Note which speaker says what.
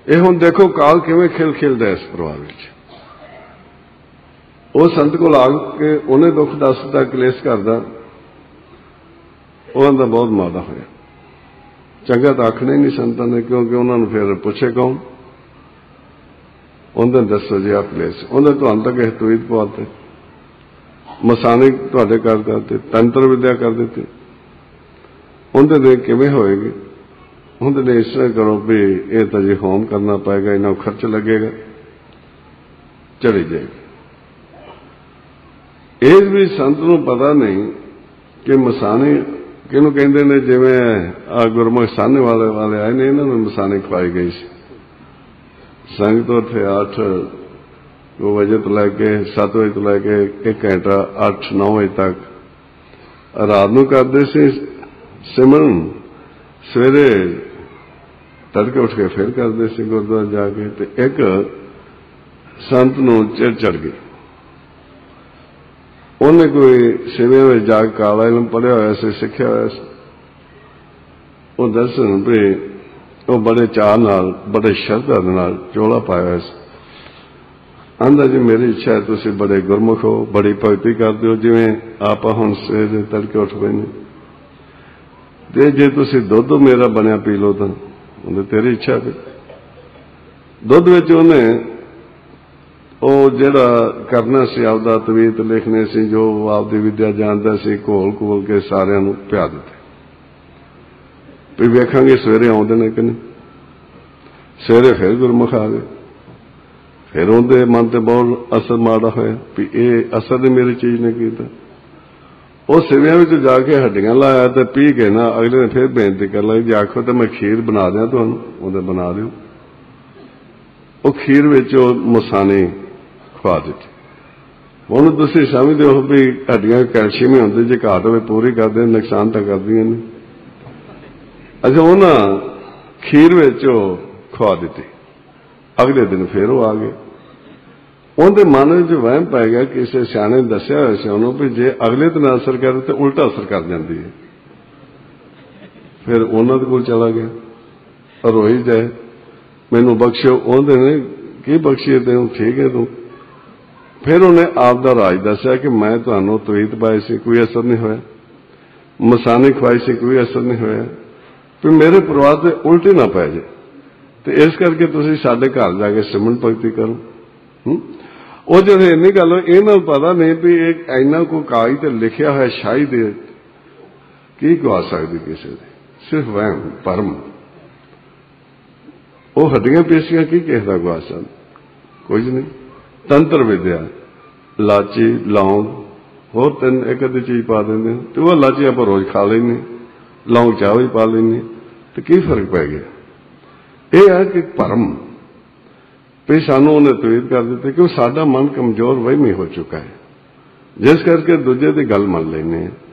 Speaker 1: ये हुण देखो काल किवें खिल खिलदा इस परिवार विच। वो संत कोल आ के उन्हें दुख दसदा कलेश करदा, उन्हां दा बहुत माड़ा होया। चंगा तो आखना ही नहीं संतां ने, क्योंकि उन्होंने फिर पूछे कौन, उन्हें दसो जी आ कलेश, उन्हें तुहानूं तक तवीत पवाते, मसानिक तुहाडे कर दिते, तंत्र विद्या कर दी, उन्हें किवें होएगी? उन्हें इस तरह करो भी ये तो जी होम करना पएगा, इन्हों खर्च लगेगा, चली जाएगी। ये भी संत नूं पता नहीं कि मसानी किनू कहते ने, जिवें आ गुरमुख साहने वाले आए ने, इन्होंने मसानी खवाई गई सी। संग तो थे 8 बजे तो लैके 7 बजे तो लैके 1 घंटा 8-9 बजे तक रात नूं करदे सी सिमरन, सवेरे तड़के उठ के फिर करदे सी गुरुद्वारे जाके। ते एक संत नूं चिड़ चढ़ गई, उन्हें कोई सेविया में जाग काला इलम पढ़िया होया सी, सिक्ख्या होया सी। वो दसन भी वो बड़े चाह नाल बड़े श्रद्धा दे नाल चोला पाया होया सी। आंदा जी मेरी इच्छा है तुसीं बड़े गुरमुख हो, बड़ी भगती करदे हो, जिवें आप हुण सवेरे तड़के उठ पैंदे ते जे तुसीं दुध मेरा बनिया पी लो तां उन्हें तेरी इच्छा भी। दुध विच उन्हें वो जिहड़ा करना सी आपदा तवीत लिखने सी, जो आपदी विद्या जानदा सी, घोल घोल के सारिआं नूं पिया दित्ते भी वेखांगे सवेरे आउंदे ने कि नहीं। सवेरे फिर गुरमुख आ गए, फिर उनके मन ते बहुत असर माड़ा होया भी ये असर ने मेरी चीज ने कीता। वो सिविया में जाके हड्डियां लाया तो पी के ना अगले ने फिर बेनती कर लगी जी आखो तो मैं खीर बना दिया तुहानूं, उहदे बना दिओ। वो खीर विच मसानी खवा दी। हुण तुसीं समझदे हो भी हड्डियां कैल्शियम ही हुंदी, जे घाट होवे पूरी करदे, नुकसान तो करदियां नहीं। अच्छा उन्हां खीर विच खवा दी। अगले दिन फिर वो आ गए, उनके मन में वहम पै गया, किसी सियाणे दसिया होया सी उन्होंने भी जे अगले दिन असर करे तो उल्टा असर कर जाती है। फिर उन्होंने कोल चला गया, रोई जाए मैनू बख्शो, उन्होंने की बख्शीए तेन ठीक है तू। फिर उन्हें आपका राज दसिया कि मैं तुहानूं तवीत पाई सी, कोई असर नहीं होया, मसानी खवाई सी, कोई असर नहीं होया, भी मेरे परिवार से उल्टी ना पै जाए, तो इस करके तुसीं साडे घर जाके सिमरन भगती करो। वो जो इन्नी गल इन्हों पता नहीं भी एक इन्ना को कागज ते लिखिया है शाही दे की गवा सकती किसी दे, सिर्फ वहम भरम। वो हड्डियां पेशियां की किसी का गवा सकता, कुछ नहीं। तंत्र विद्या लाची लौंग होर 3 एक अद्धी चीज पा देंगे, तो वह लाची आप रोज खा लेंगे, लौंग चाह भी पा लेंगे, तो की फर्क पै गया। यह है कि भरम भी सानू उन्हें तवीत कर देते, क्योंकि साडा मन कमजोर वहमी हो चुका है, जिस करके दूजे की गल मन लेने।